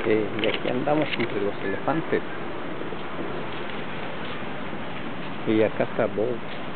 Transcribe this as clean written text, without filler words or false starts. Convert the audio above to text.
Y aquí andamos entre los elefantes. Y acá está Bob.